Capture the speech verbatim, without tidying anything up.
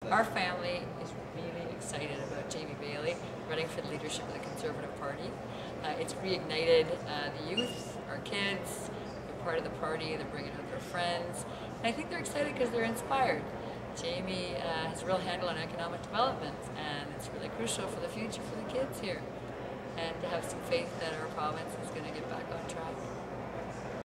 Our family is really excited about Jamie Baillie running for the leadership of the Conservative Party. Uh, it's reignited uh, the youth, our kids, they're part of the party, they're bringing out their friends. And I think they're excited because they're inspired. Jamie uh, has a real handle on economic development, and it's really crucial for the future for the kids here. And to have some faith that our province is going to get back on track.